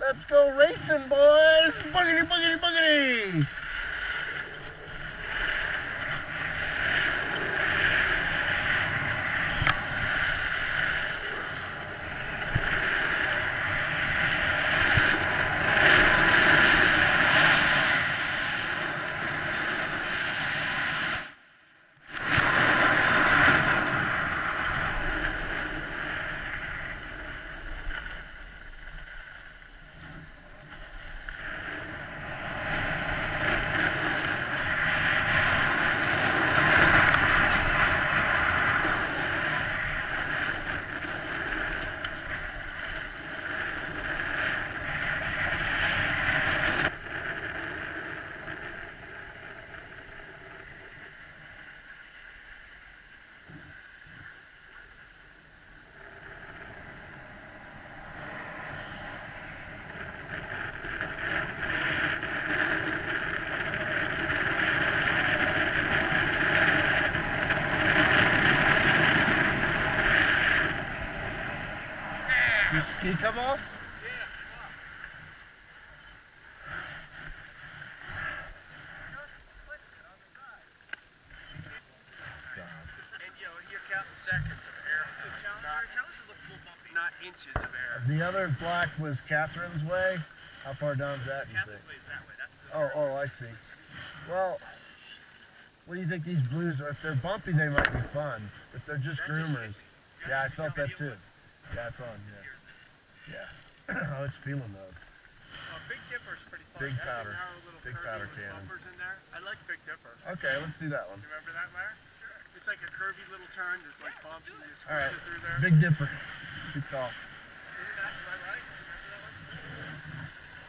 Let's go racing, boys! Boogity, boogity, boogity! Your ski come off? Yeah, come on. And you're counting seconds of air. Challenges look full bumpy, not inches of air. The other black was Catherine's way. How far down's that, you think? Catherine's way is that way. That's the Oh, I see. Well, what do you think these blues are? If they're bumpy, they might be fun. If they're just groomers. Yeah, I felt that too. Yeah, it's on, yeah. Yeah. Oh, it's feeling those. Big Dipper's pretty fun. Big That's powder. a narrow little Big curvy powder with cannon. bumpers in there. I like Big Dipper. Okay, let's do that one. You remember that, Larry? Sure. It's like a curvy little turn. There's like bumps and you just All right, it through there. Big Dipper. Good call. Isn't that right? Remember that one?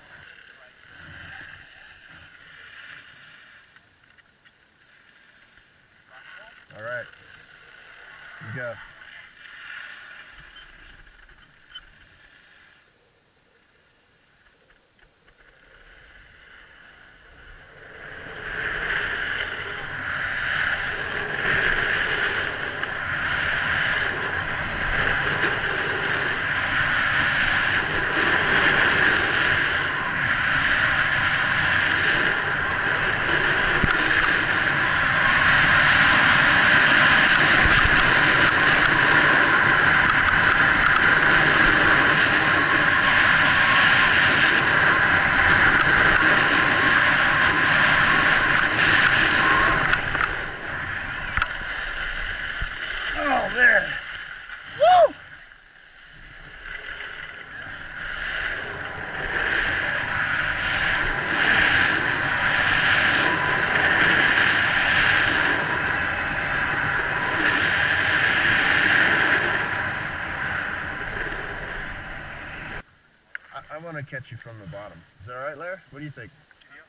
All right. You go. Oh, there. Woo! I want to catch you from the bottom. Is that all right, Larry? What do you think?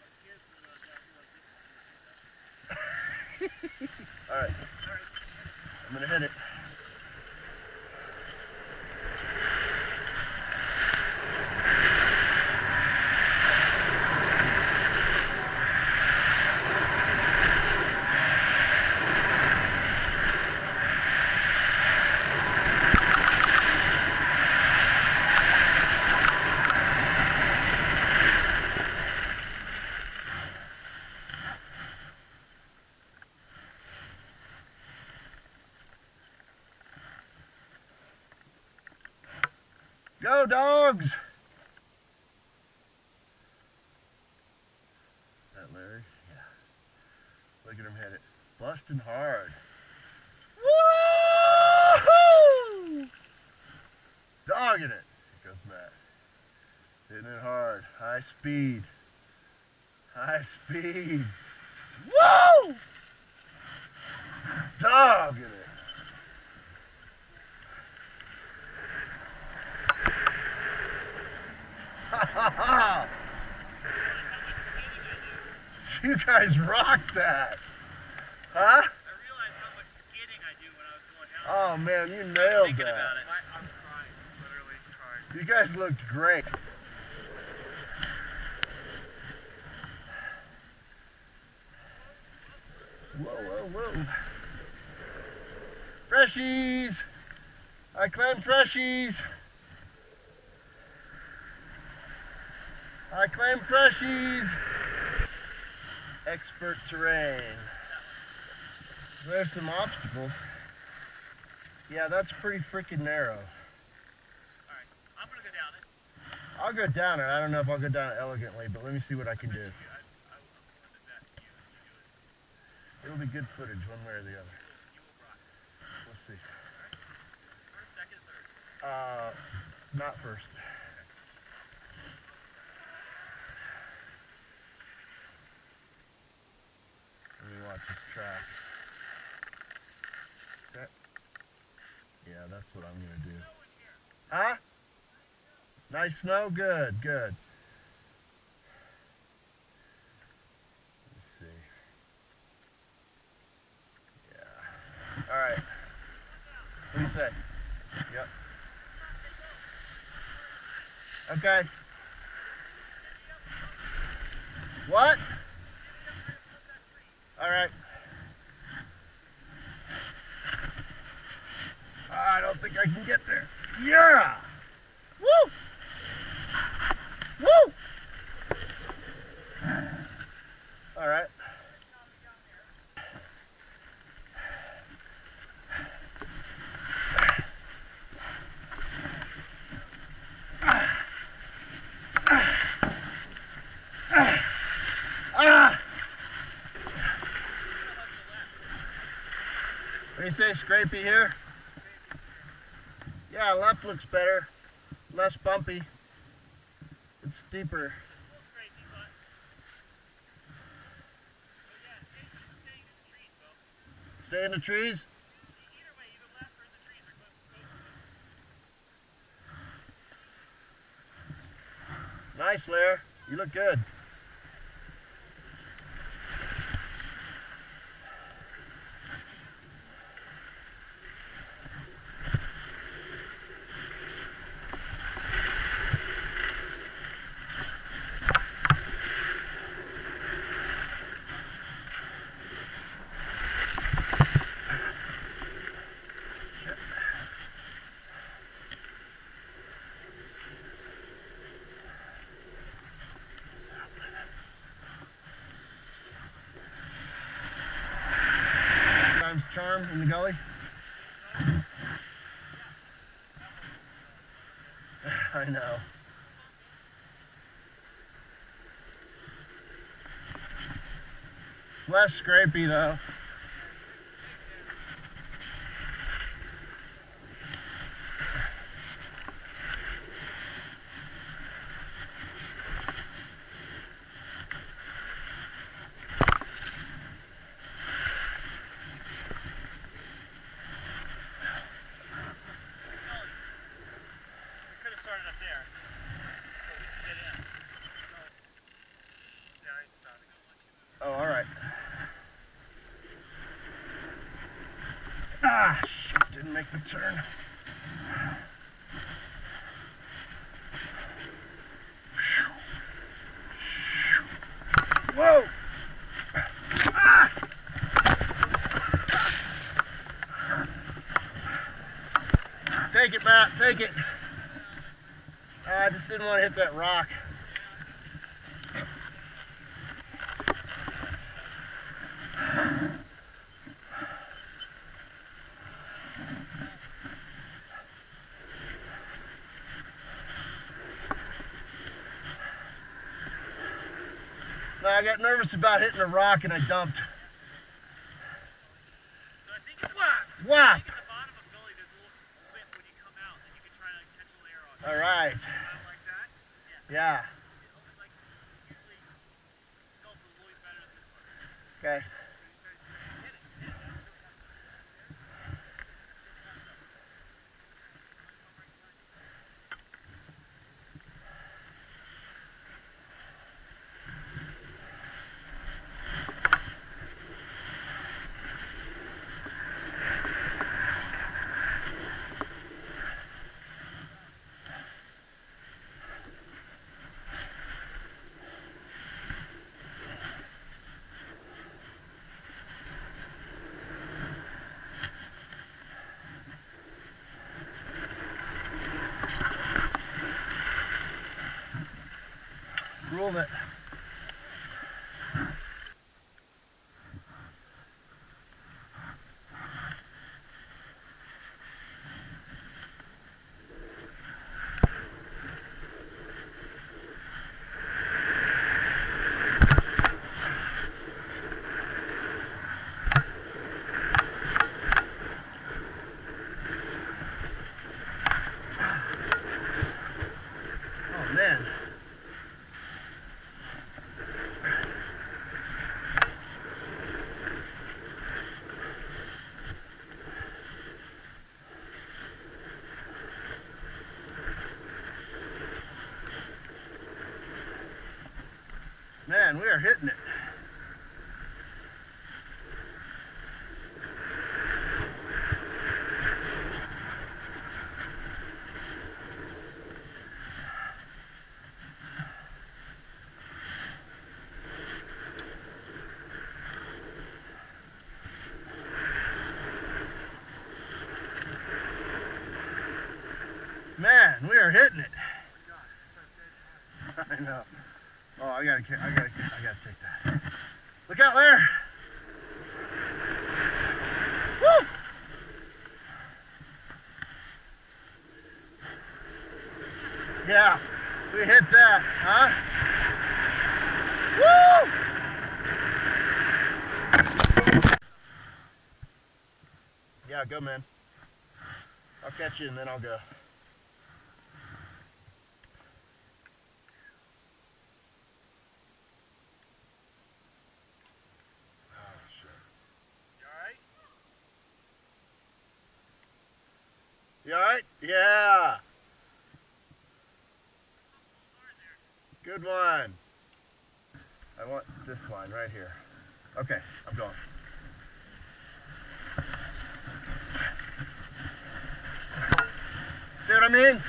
All right. I'm going to hit it. Go, dogs! Is that Larry? Yeah. Look at him hit it. Busting hard. Woo-hoo! Dogging it. Here goes Matt. Hitting it hard. High speed. High speed. Woo! Dogging it. You guys rocked that. Huh? I realized how much skidding I do when I was going down. Oh man, you nailed that. I'm trying, literally trying. You guys looked great. Whoa, whoa, whoa. Freshies! I climb freshies! I claim freshies. Expert terrain. There's some obstacles. Yeah, that's pretty freaking narrow. Alright, I'm gonna go down it. I'll go down it. I don't know if I'll go down it elegantly, but let me see what I can do. I'm willing to bet you do it. It'll be good footage one way or the other. You will rock it. Let's see. First, second, third. Not first. Let me watch this track. That, yeah, that's what I'm gonna do. Huh? Nice snow? Good, good. Let's see. Yeah. Alright. What do you say? Yep. Okay. What? Alright. I don't think I can get there. Yeah! Woo! Woo! Alright. What do you say, scrapey here? Yeah, left looks better. Less bumpy. It's steeper. Stay in the trees? Either way, either left or in the trees, or both. Nice, Lair. You look good. Charm in the gully? I know. Less scrapey though. Oh, all right. Ah, shit, didn't make the turn. Whoa! Ah! Take it, Matt, take it. I just didn't want to hit that rock. No, I got nervous about hitting a rock and I dumped. So I think whap! Whap! I think at the bottom of Gully there's a little clip when you come out and you can try to catch a layer on it. All right. Kind of like that? Yeah. Like, usually sculpt is always better than this one. Okay. Hit it. Ruled it. Oh man. Man, we are hitting it. Man, we are hitting it. I know. Oh, I gotta take that. Look out there. Woo! Yeah, we hit that, huh? Woo! Yeah, go, man. I'll catch you and then I'll go. You alright? Yeah. Good one. I want this line right here. Okay, I'm going. See what I mean?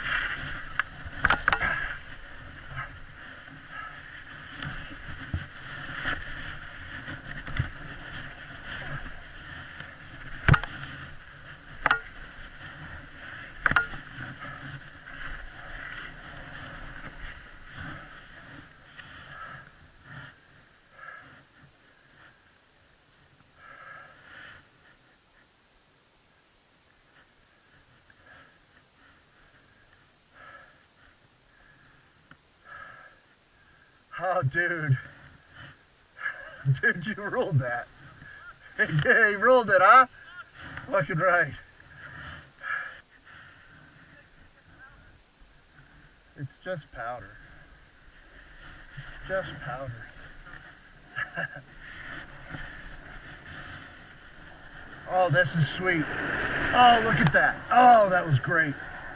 Oh, dude. Dude, you ruled that. He ruled it, huh? Fucking right. It's just powder. Just powder. Oh, this is sweet. Oh, look at that. Oh, that was great.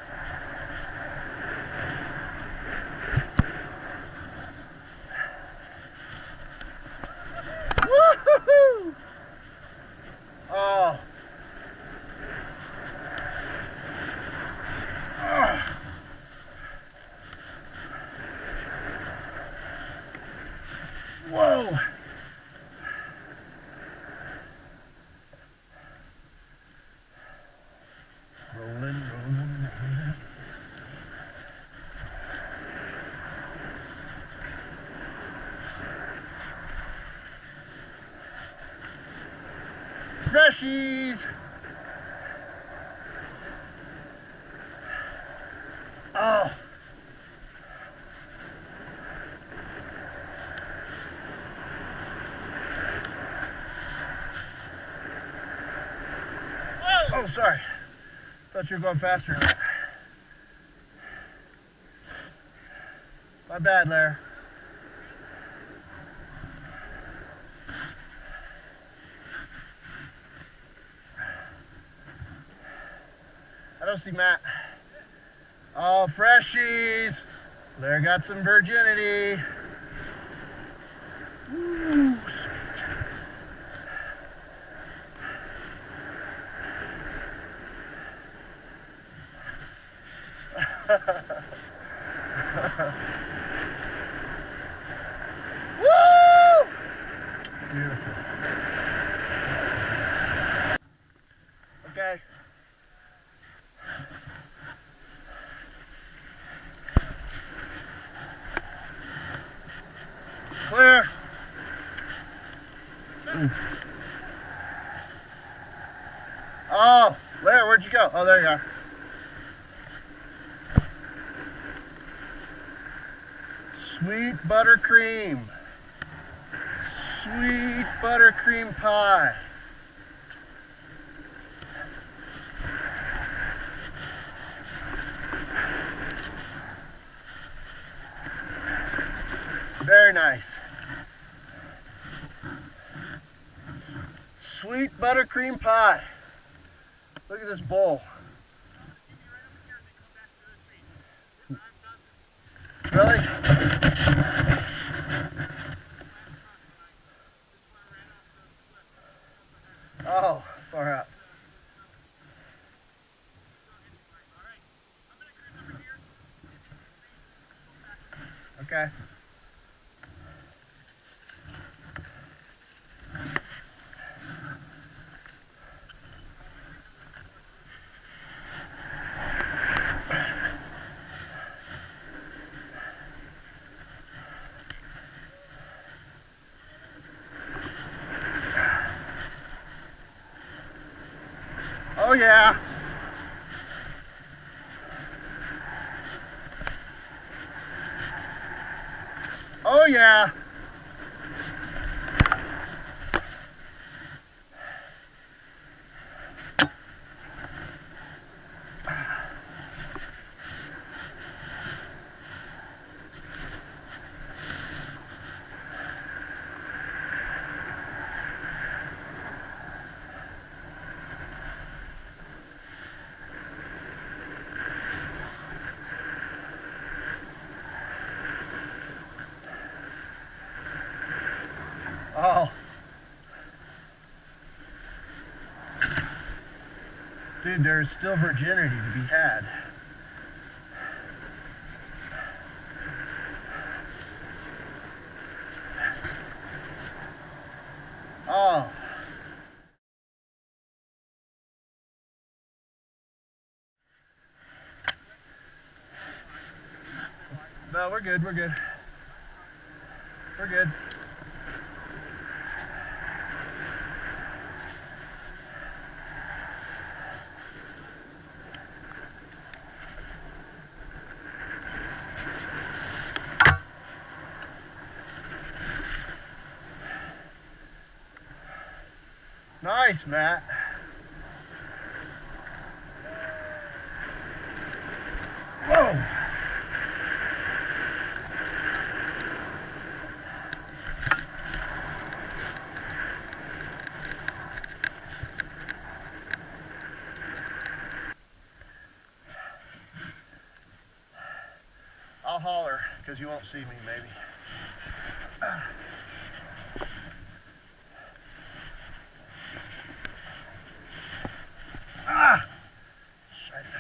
Woo-hoo-hoo! Oh. Whoa. Rolling. Freshies. Oh. Oh, sorry. Thought you were going faster. My bad, Lair. I don't see Matt. Oh, freshies. Lair got some virginity. Ooh, woo! Beautiful. Okay. Oh, Larry, where'd you go? Oh, there you are. Sweet buttercream. Sweet buttercream pie. Very nice. Sweet buttercream pie. Look at this bowl. Really? Oh, far out. Okay. Oh yeah. Oh yeah. Oh. Dude, there's still virginity to be had. Oh. No, we're good, we're good. We're good. Nice, Matt. Whoa. I'll holler, because you won't see me, maybe. Ah! Scheiße.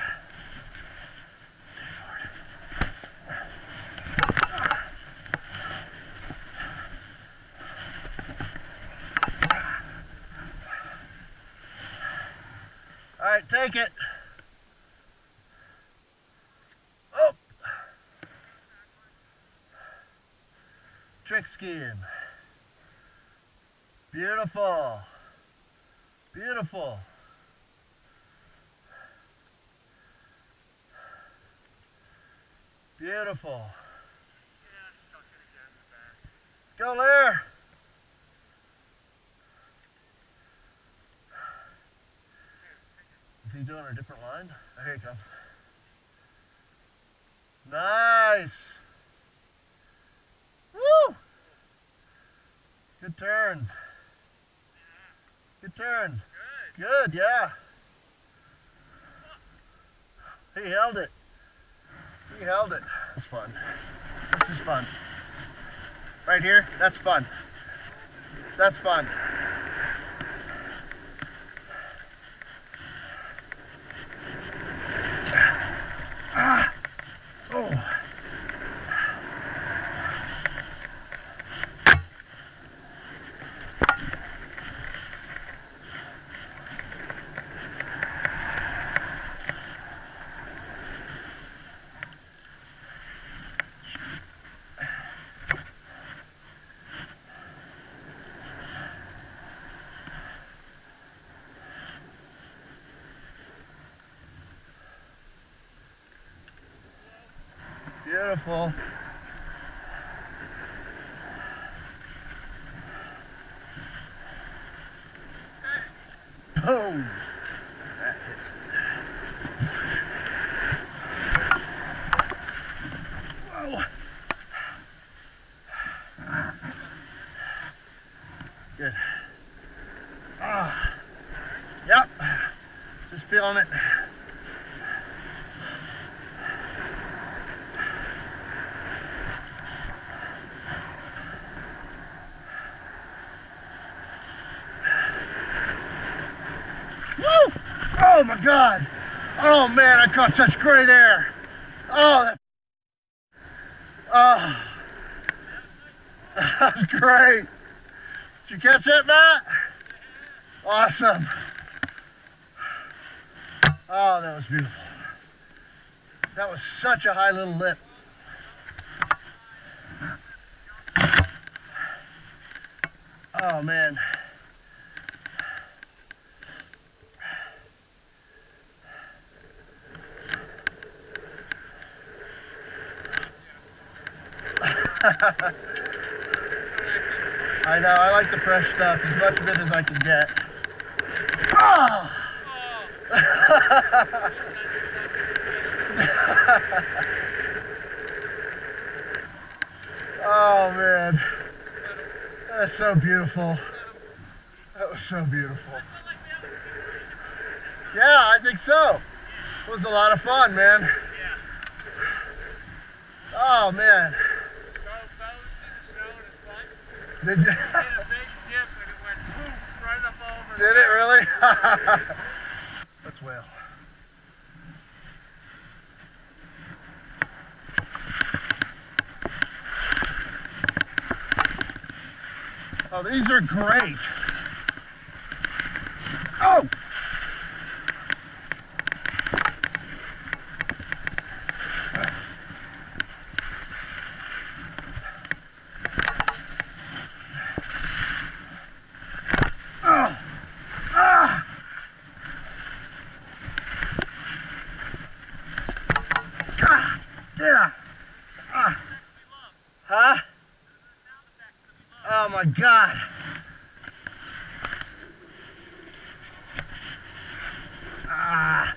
All right, take it. Oh! Trick skiing. Beautiful. Beautiful. Beautiful. Yeah, stuck it again in the back. Go there. Is he doing a different line? Oh, here he comes. Nice. Woo! Good turns. Good turns. Good. Good, yeah. He held it. He held it. That's fun. This is fun. Right here, that's fun. That's fun. Ah! Oh. beautiful. Boom! That hits it. Whoa! Good. Ah. Yep. Just feeling it. Woo! Oh my God! Oh man, I caught such great air. Oh, oh, that was great. Did you catch that, Matt? Awesome. Oh, that was beautiful. That was such a high little lip. Oh man. I know, I like the fresh stuff, as much of it as I can get. Oh! Oh man, that's so beautiful. That was so beautiful. Yeah, I think so. It was a lot of fun, man. Oh man. Did you? Did a big dip and it went poof right up over. Did it really? Let's whale. Oh, these are great. Oh! Yeah. Huh? Oh my God. Ah.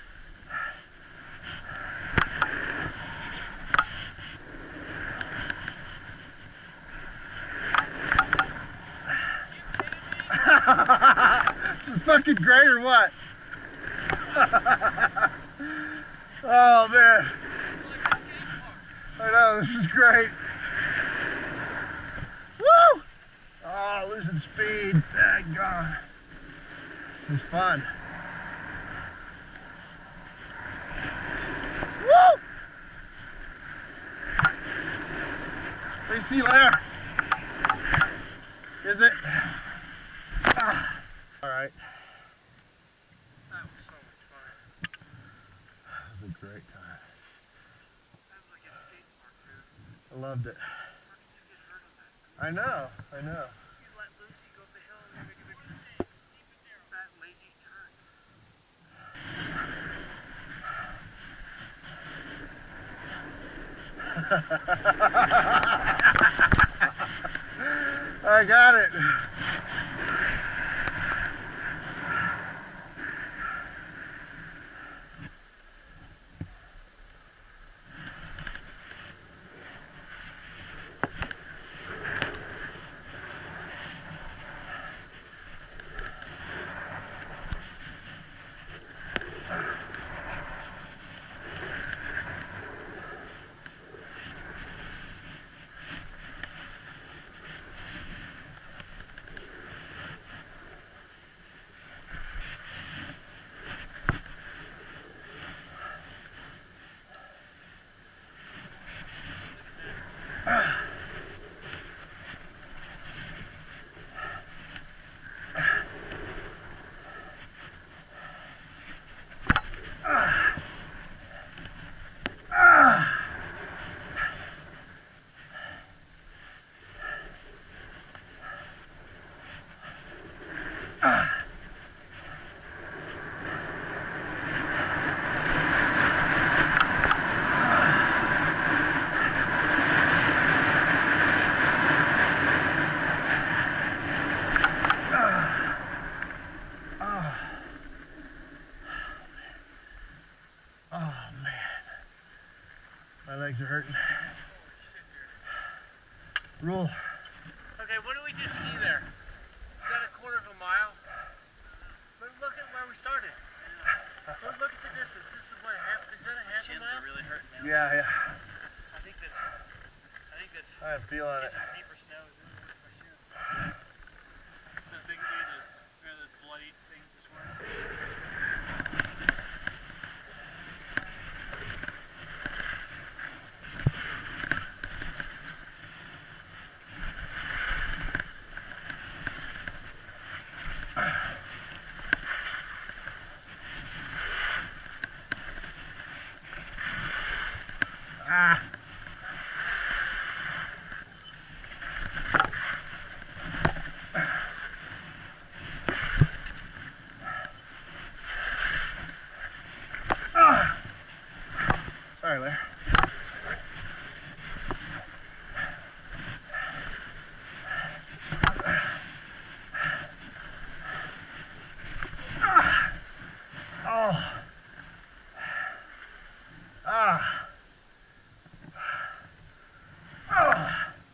This is fucking great or what? Oh man. I know, this is great. Woo! Oh, losing speed. Dang God. This is fun. Woo! What do you see there? Is it? Ah. All right. That was so much fun. That was a great time. That was like a skate park, dude. I loved it. How can you get hurt on that? I know, I know. You let loose, you go up the hill, and you make a big fat lazy turn. I got it. are hurting. Rule. Okay, when do we just ski there? Is that a quarter of a mile? But look at where we started. Look at the distance. This is what, is that a half a mile? Shins are really hurting now. Yeah. I think this I'm feeling it. deeper snow is really hurting my shins. Those things, those bloody things this morning. Ah. Sorry, Larry. Oh. Ah. Oh.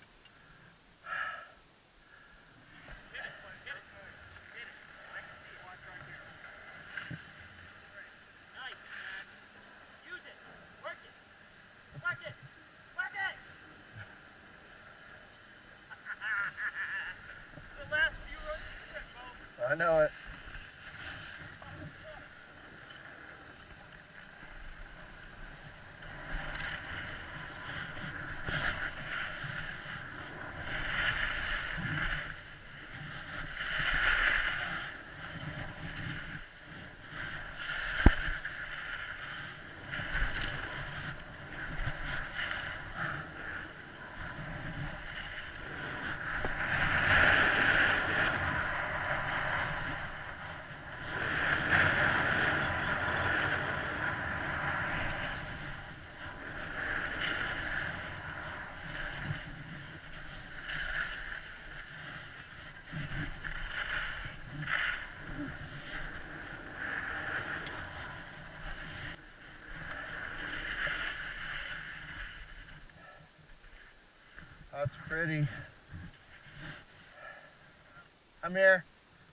I know it. That's pretty. I'm here.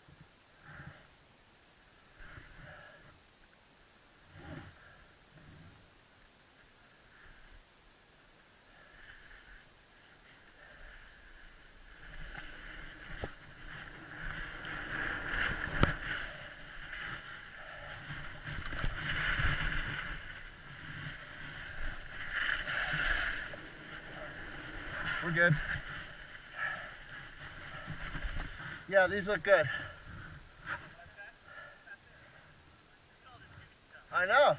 We're good. Yeah, these look good. I know.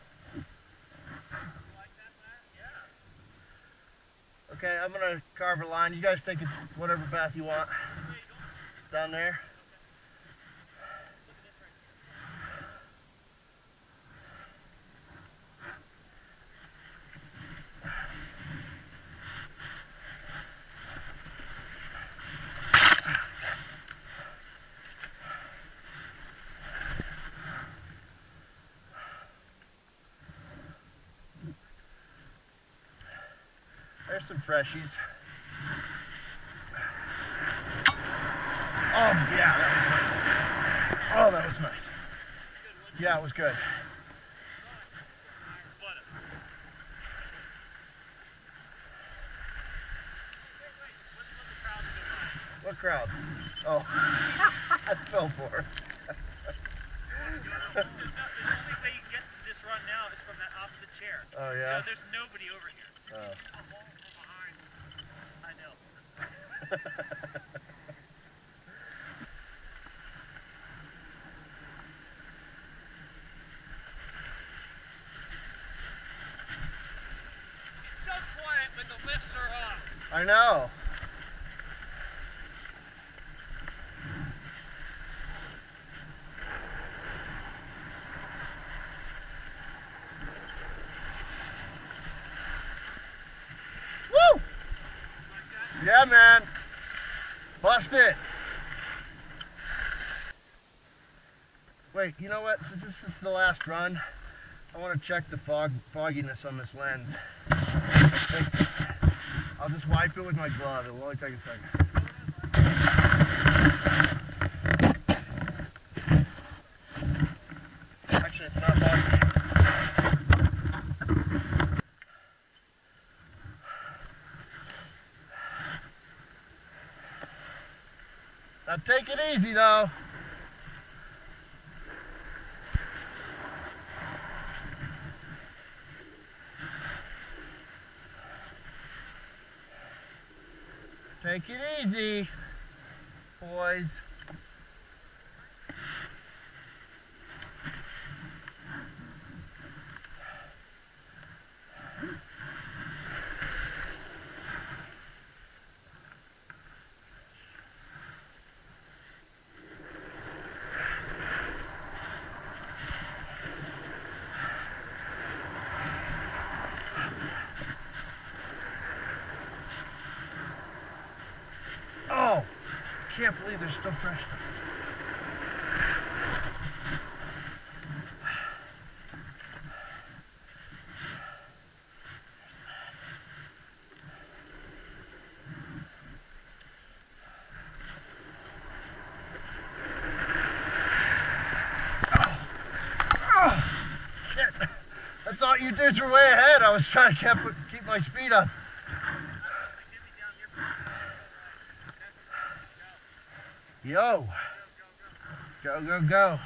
Okay, I'm gonna carve a line. You guys take it whatever path you want. Down there. There's some freshies. Oh, yeah, that was nice. Oh, that was nice. Yeah, it was good. What crowd? Oh, I fell for it. The only way you get to this run now is from that opposite chair. Oh, yeah? So there's nobody over here. Oh. I know. It's so quiet when the lifts are off. I know. Woo! Yeah, man. Bust it. Wait, you know what? Since this is the last run, I want to check the fogginess on this lens. fix it. I'll just wipe it with my glove. It will only take a second. Actually, it's not hard. Now take it easy though. Take it easy, boys. Oh, I can't believe they're still fresh. Shit. I thought you dudes were way ahead. I was trying to keep my speed up. Yo. Go, go, go.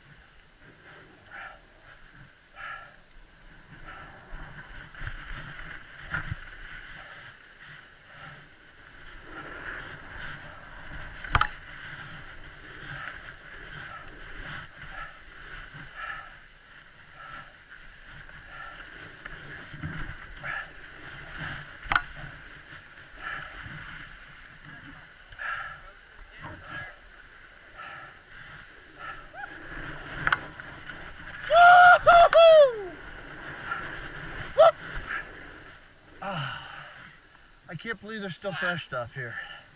I can't believe there's still fresh stuff here.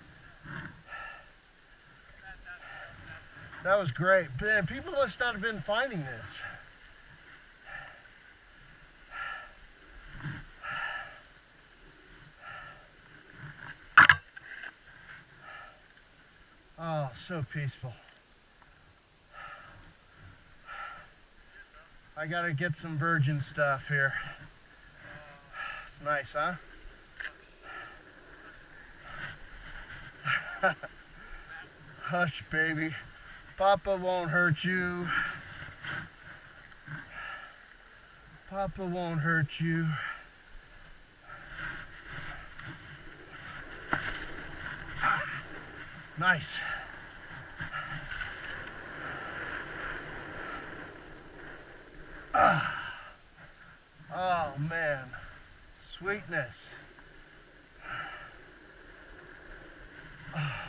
That was great. Man, people must not have been finding this. Oh, so peaceful. I gotta get some virgin stuff here. It's nice, huh? Hush, baby. Papa won't hurt you. Papa won't hurt you. Nice. Oh, man. Sweetness.